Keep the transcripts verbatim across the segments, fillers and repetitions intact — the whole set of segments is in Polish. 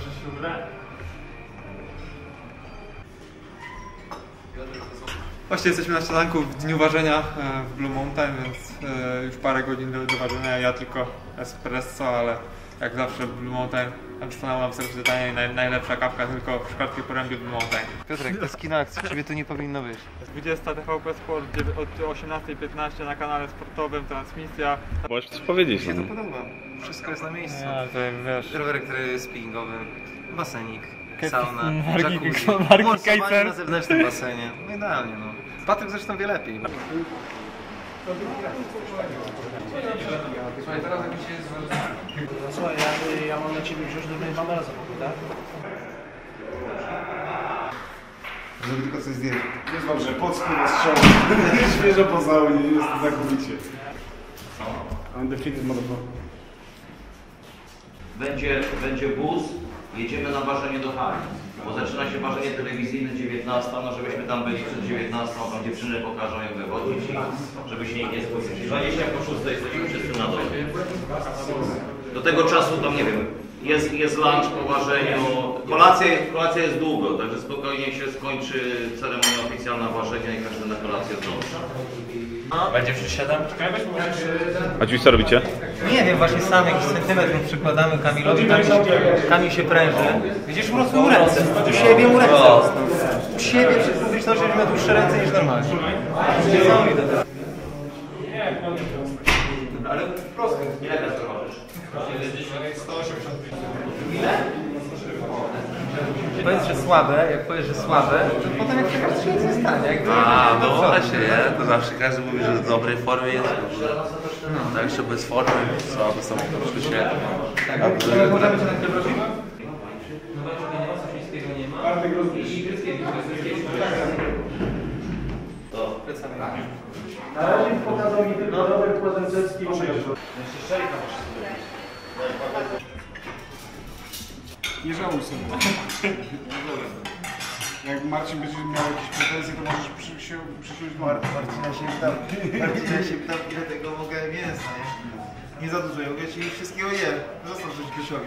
szczęśliwą grę. Właśnie jesteśmy na śniadanku w dniu ważenia w Blue Mountain, więc już parę godzin do, do ważenia. Ja tylko espresso, ale jak zawsze w Blue Mountain stanęło nam serce pytanie, naj, najlepsza kawka tylko w szklarskiej porębie Blue Mountain. Piotrek, to jest kino akcji, ciebie tu nie powinno być. dwudziesta T V P Sport od osiemnastej piętnaście na kanale sportowym, transmisja. Możesz coś powiedzieć? Mi się to podoba. Wszystko jest na miejscu. Ja, tutaj, wiesz... Rowerek, który jest spinningowy, basenik, Ke sauna, marki, jacuzzi, marki morsowanie na zewnętrznym basenie. No idealnie, no. Patryk zresztą wie lepiej. Słuchaj, teraz jak mi się jest... Słuchaj, ja, ja mam na ciebie wziąć do mnie dwa razy, tak? Żeby tylko coś zdjąć. Jest dobrze, pod skórę strzał. Świeżo po saunie, jest to znakomicie. Undefeated motherfucker. Będzie, będzie bus, jedziemy na ważenie do hali. Bo zaczyna się ważenie telewizyjne dziewiętnasta, no żebyśmy tam byli przed dziewiętnastą, tam dziewczyny pokażą jak wychodzić i żeby się nikt nie spóźnił. dwadzieścia po szóstej jesteśmy wszyscy na dole. Do tego czasu tam nie wiem, jest, jest lunch po ważeniu, kolacja, kolacja jest długo, także spokojnie się skończy ceremonia oficjalna ważenia i każdy na kolację zdąży. Będzie przy siedem? A dziś co robicie? Nie wiem, właśnie sam jakiś centymetr przykładamy Kamilowi, Kamil, Kamil się pręży. Widzisz, po prostu mu ręce, u siebie mu ręce rosną. U siebie przy publiczności ma dłuższe ręce niż normalnie. Niesamowite to. Ale po prostu, ile lat robisz? sto osiemdziesiąt pięć. Ile? Powiedz, że słabe, jak powiesz, że słabe, to potem jak przegrasz, się nic nie stanie. Jakby A, no właśnie, nie? To zawsze każdy mówi, że w dobrej formie jest. No, tak, że bez formy, słabe są troszkę średnie. Tak, a możemy cię na chwilę prosić? Nowego nie ma, Sośnickiego nie ma. Bartek rozbisz. I Gryckiego. To. Plecami. Na razie pokazał mi tylko Robert Kłazęcewski. Nie żałuj sobie. Jak Marcin będzie miał jakieś pretensje, to możesz przy, się, przysiąść do Marcina się pytał, Marcina się pytał, ile tego mogę mięsa, nie? Nie za dużo, ja mówię ci wszystkiego je. Zostaw coś Krzysiowi.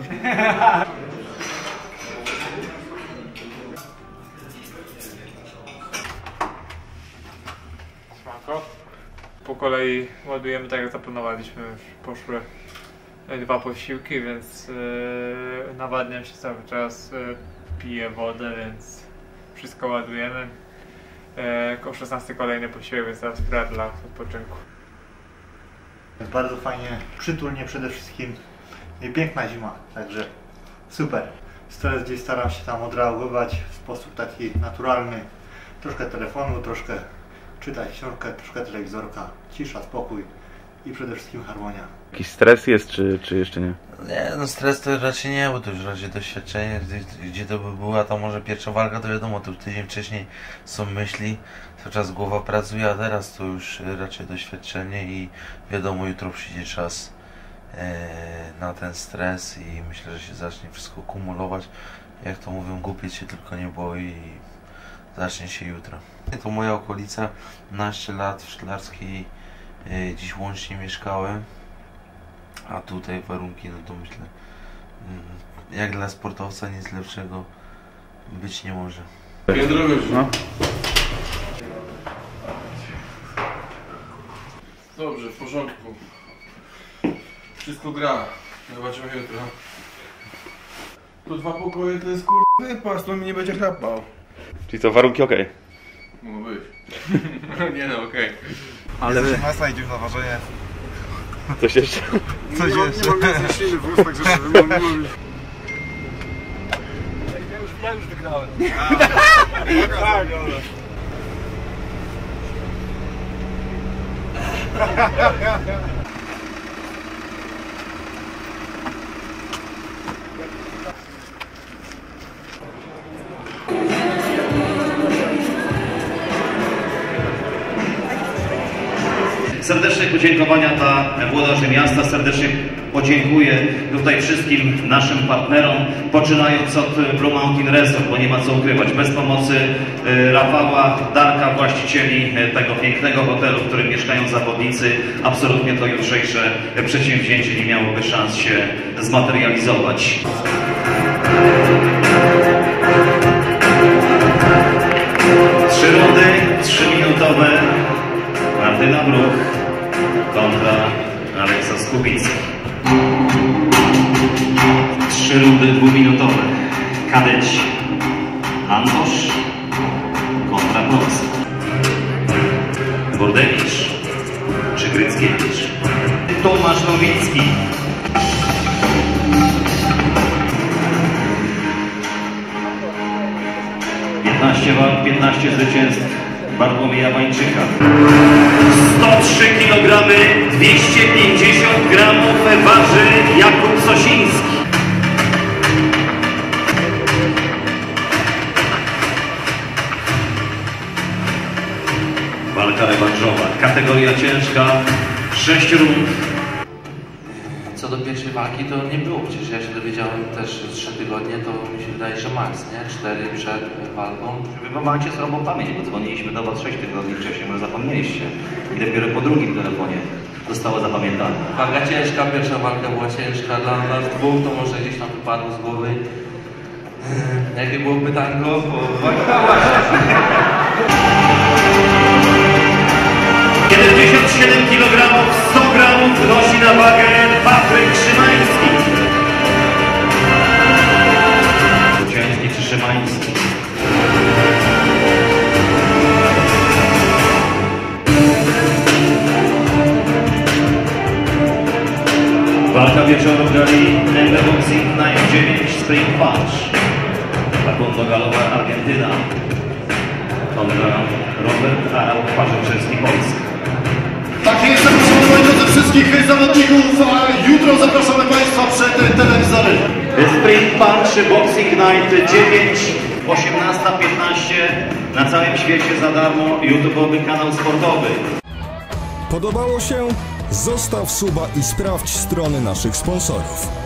Po kolei ładujemy tak jak zaplanowaliśmy, już poszły dwa posiłki, więc yy, nawadniam się cały czas, yy, piję wodę, więc wszystko ładujemy. Yy, o szesnastej kolejny posiłek, więc teraz prawie dla odpoczynku. Jest bardzo fajnie, przytulnie przede wszystkim i piękna zima, także super. Stres gdzieś staram się tam odreagować w sposób taki naturalny. Troszkę telefonu, troszkę czytać książkę, troszkę telewizorka, cisza, spokój i przede wszystkim harmonia. Jakiś stres jest, czy, czy jeszcze nie? Nie, no stres to raczej nie, bo to już raczej doświadczenie, gdzie, gdzie to by była ta może pierwsza walka, to wiadomo, to tydzień wcześniej są myśli, cały czas głowa pracuje, a teraz to już raczej doświadczenie i wiadomo, jutro przyjdzie czas e, na ten stres i myślę, że się zacznie wszystko kumulować, jak to mówią, głupiec się tylko nie boi i zacznie się jutro. To moja okolica, naście lat w Szklarskiej, e, dziś łącznie mieszkałem. A tutaj warunki, no to myślę, jak dla sportowca nic lepszego być nie może. No. Dobrze, w porządku. Wszystko gra. Zobaczymy jutro. To dwa pokoje to jest kur... wypas, to mi nie będzie chrapał. Czyli co, warunki ok? Mogą być. Nie no, okej. Ale osiemnasta idziemy na ważenie. Coś jeszcze? Coś nie jeszcze. Nie mam więcej siły w ustach, żeby mówić. Ja już wygrałem. Tak, Serdeczne podziękowania dla włodarzy miasta, serdecznie podziękuję tutaj wszystkim naszym partnerom, poczynając od Blue Mountain Resort, bo nie ma co ukrywać, bez pomocy Rafała, Darka, właścicieli tego pięknego hotelu, w którym mieszkają zawodnicy, absolutnie to jutrzejsze przedsięwzięcie nie miałoby szans się zmaterializować. Trzy rundy, trzyminutowe. Martyna Bruch kontra Aleksa Skubicki. Trzy rundy dwuminutowe. Kadeci Antosz kontra Proc. Bordewicz czy Gryckiewicz. Tomasz Nowicki. piętnaście walk, piętnaście zwycięstw Bartłomieja Wańczyka. sto trzy kilogramy, dwieście pięćdziesiąt gramów waży Jakub Sosiński. Walka rewanżowa, kategoria ciężka, sześć rund. Co do pierwszej walki to nie było, przecież ja się dowiedziałem też trzy tygodnie, to mi się wydaje, że maks, nie? cztery przed walką. Wy macie słabą pamięć, bo dzwoniliśmy do was sześć tygodni wcześniej, może zapomnieliście. I dopiero po drugim telefonie zostało zapamiętane. Walka ciężka, pierwsza walka była ciężka dla nas dwóch, to może gdzieś tam wypadło z głowy. Jakie było pytanko? Bo walka właśnie. siedemdziesiąt siedem kilogramów, sto gramów wnosi na wagę Patryk Szymański. Zwycięski czy Szymański? Walka wieczoru gali M M A Boxing Night dziewięć Spring Punch. Taekwondo galowa Argentyna kontra Robert Arał Parzęczewski Polska. Tak jest, zapraszamy moi drodzy wszystkich zawodników, a jutro zapraszamy Państwa przed telewizory. Spring Punch Boxing Night dziewięć, osiemnasta piętnaście na całym świecie za darmo, YouTube'owy kanał sportowy. Podobało się? Zostaw suba i sprawdź strony naszych sponsorów.